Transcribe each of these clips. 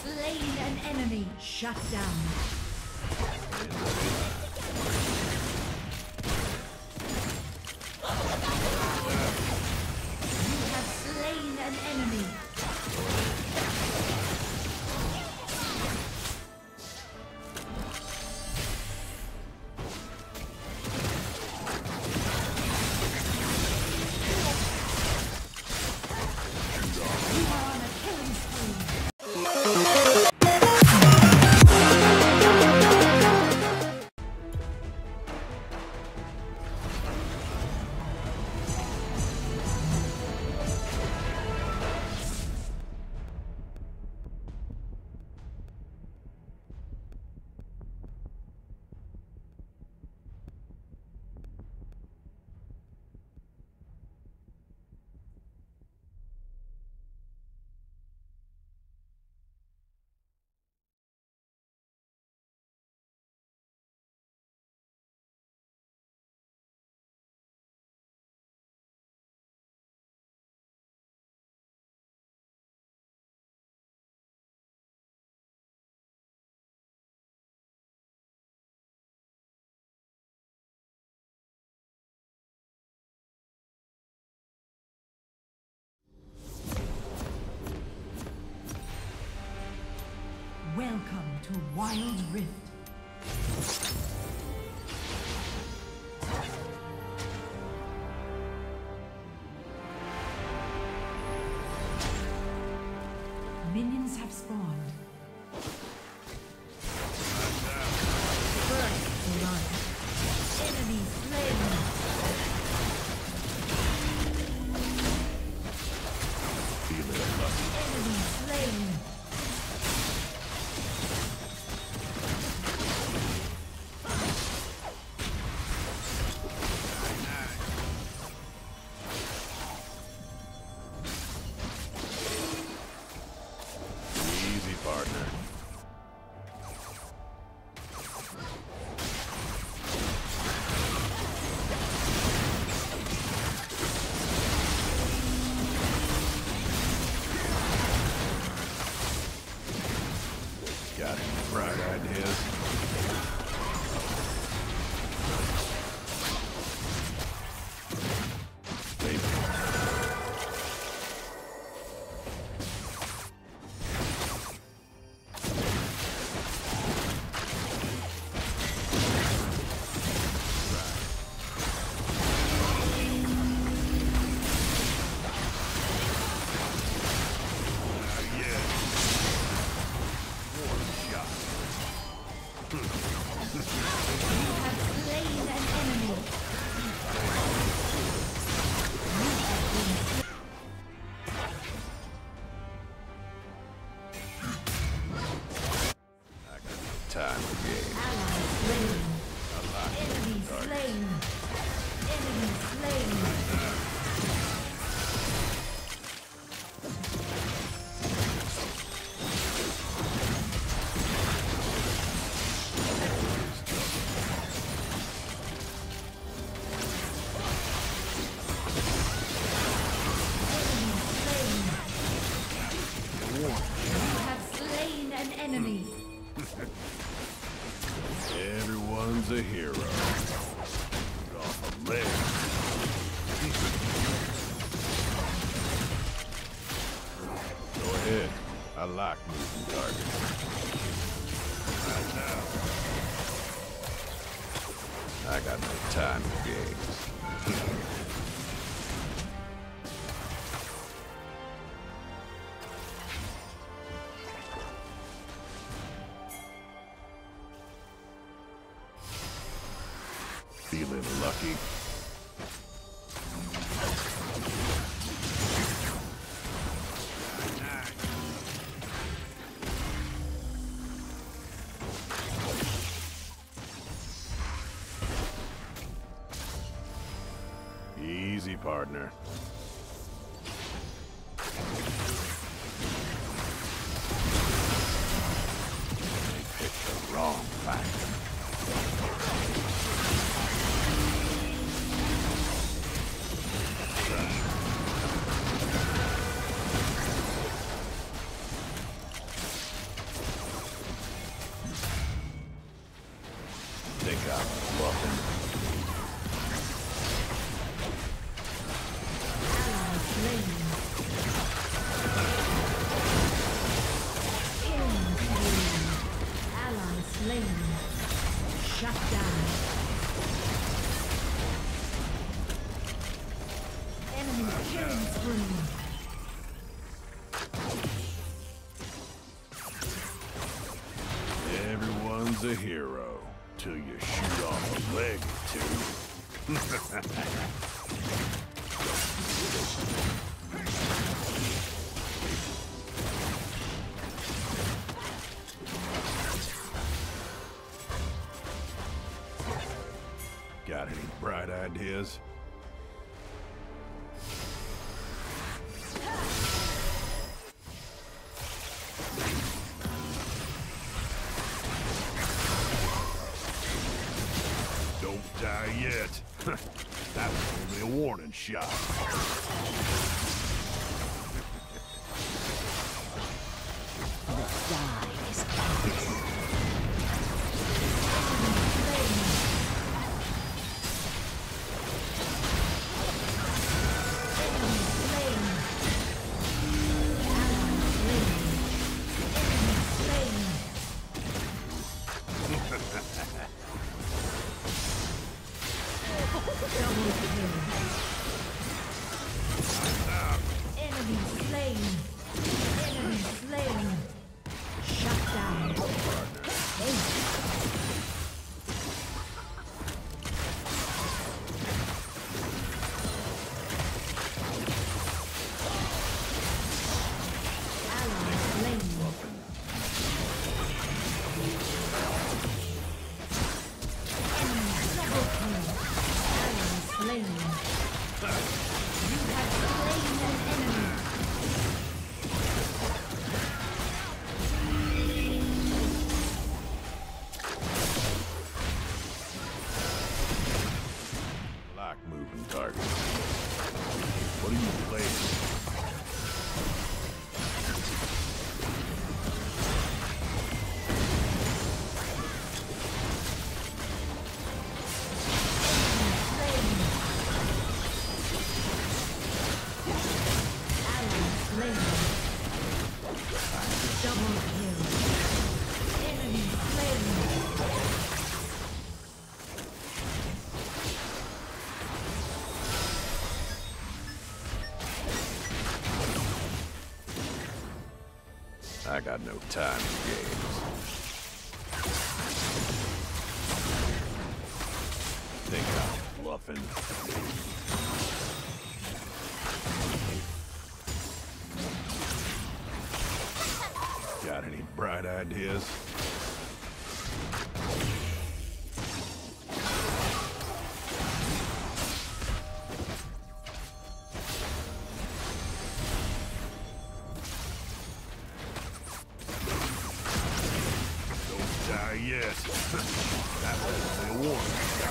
slain an enemy. Shut down. You have slain an enemy. Welcome to Wild Rift. Minions have spawned. First blood. Enemy slain. Enemy slain. Got any bright ideas? Maybe. Time to game. Enemy slain. Enemy slain. Enemy. Everyone's a hero. Get off a leg. Go ahead. I like moving targets. Right now. I got no time for games. Feeling lucky? Easy, partner. They picked the wrong fight. one's a hero till you shoot off a leg or two. Got any bright ideas? Don't die yet. That was only a warning shot. The die is cast. Moving target. What are you playing? I got no time for games. Think I'm bluffing? Got any bright ideas? Yes. That was only a warning.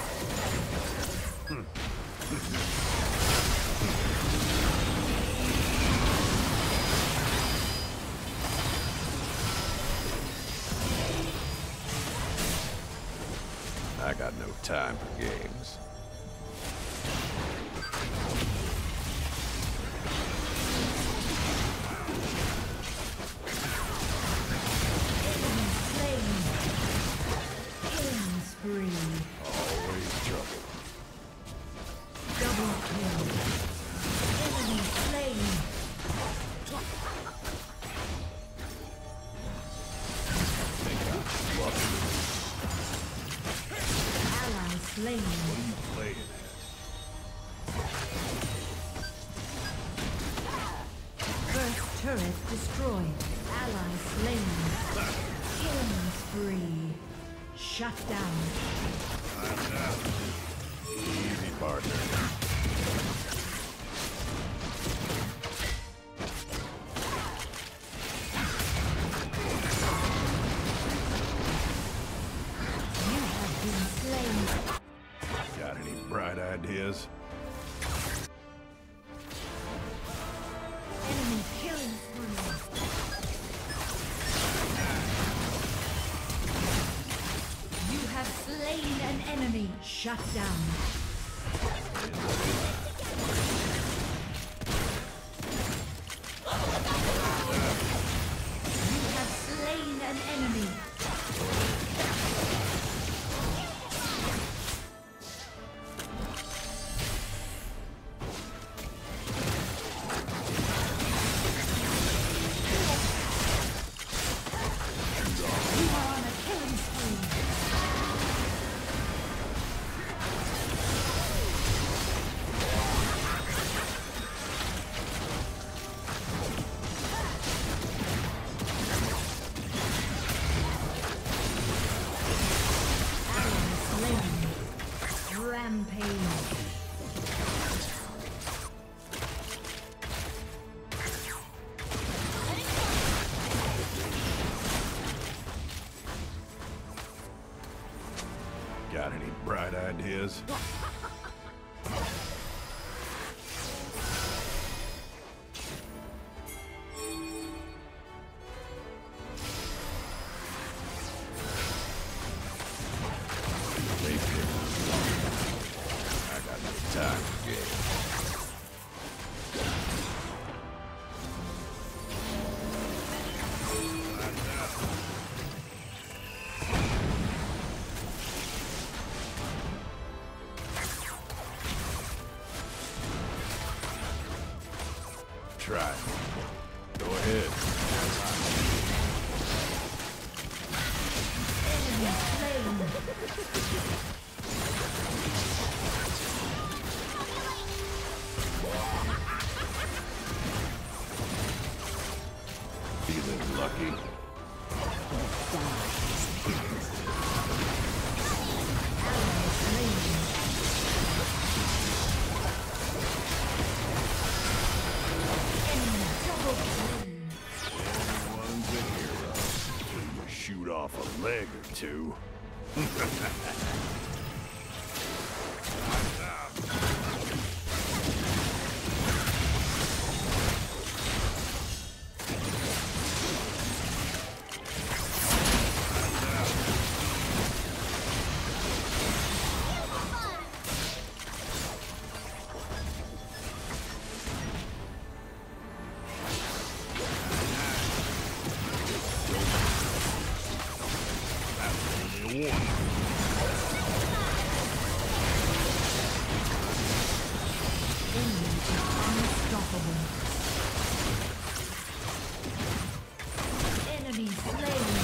I got no time for games. Always trouble. Double kill. Enemy slain. Think I'm bluffing? Ally slain. What are you playing at? First turret destroyed. Ally slain. Killing spree. Shut down. I'm down. Easy, partner. You have been slain. Got any bright ideas? Enemy killing spree. You have slain an enemy. Shut down. You have slain an enemy. You are on a killing spree. Got any bright ideas? I got no time for games. Try it. Go ahead. Enemy slain. Feeling lucky? Everyone's a hero. Till you shoot off a leg or two. Unstoppable. Enemy slain.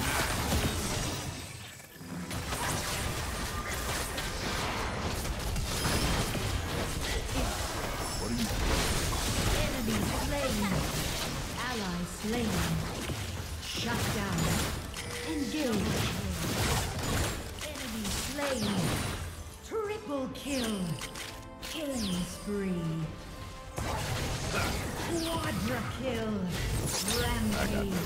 What are you Enemy slain. Ally slain. Shut down. Engage. Enemy slain. Triple kill. Killing spree. Quadra kill. Rampage.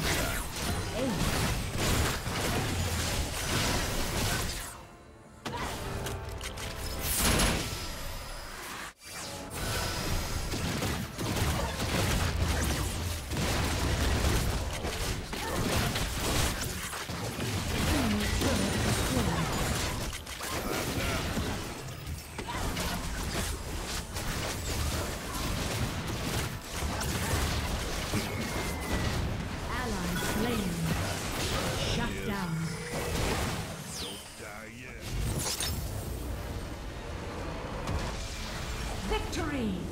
Victory!